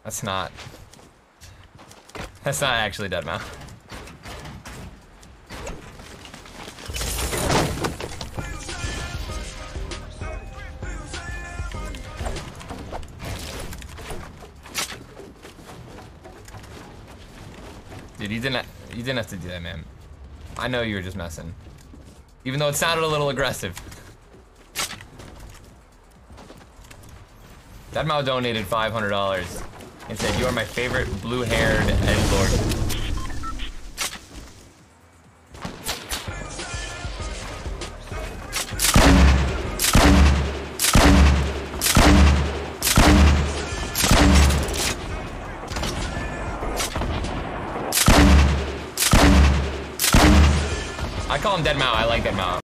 That's not. That's not actually Deadmau5. Dude, you didn't have to do that, man. I know you were just messing. Even though it sounded a little aggressive. Deadmau5 donated $500 and said, "You are my favorite blue-haired edgelord." I call him Deadmau5. I like Deadmau5.